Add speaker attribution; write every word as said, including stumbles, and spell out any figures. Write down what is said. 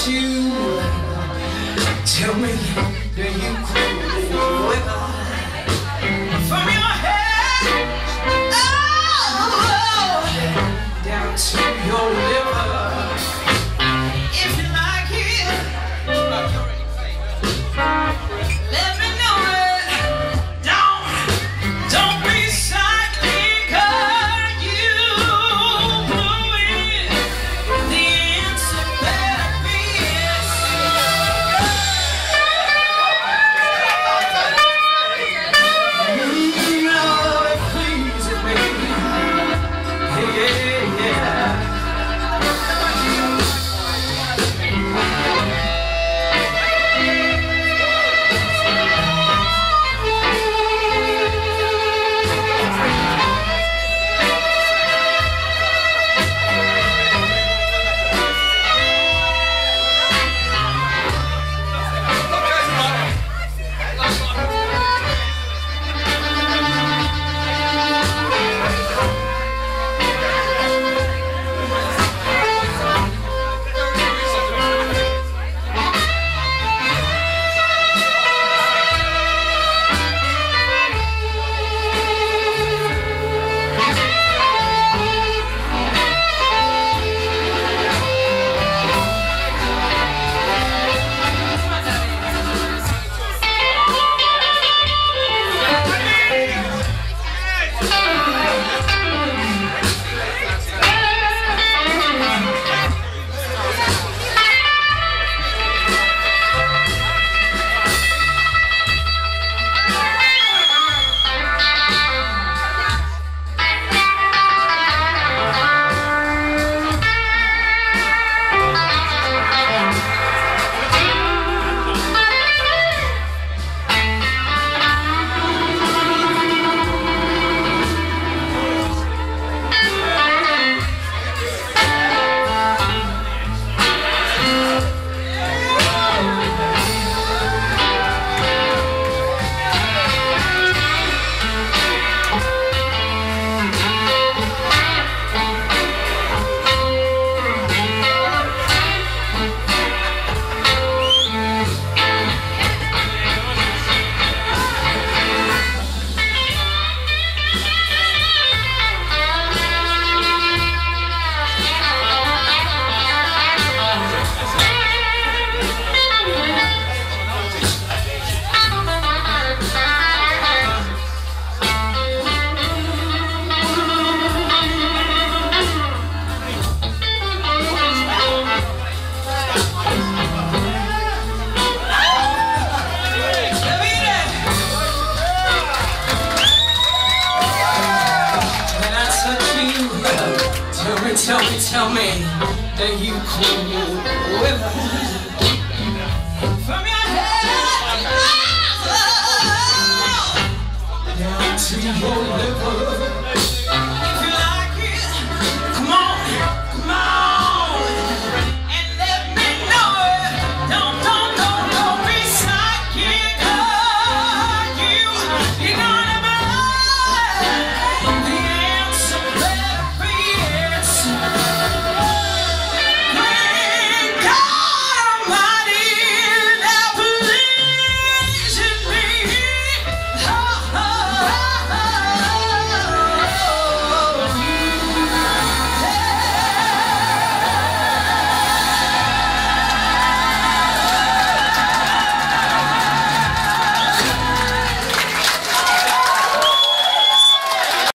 Speaker 1: touch you, tell me, do you cool with her? From your head, oh, down to your liver. If you like it, let me know it. Don't, don't be shy, because you blew it. The answer better be yes. Mm, oh, it pleases me. Yeah, yeah. Tell me, tell me, that you cool with her. From your head, oh, down to your liver.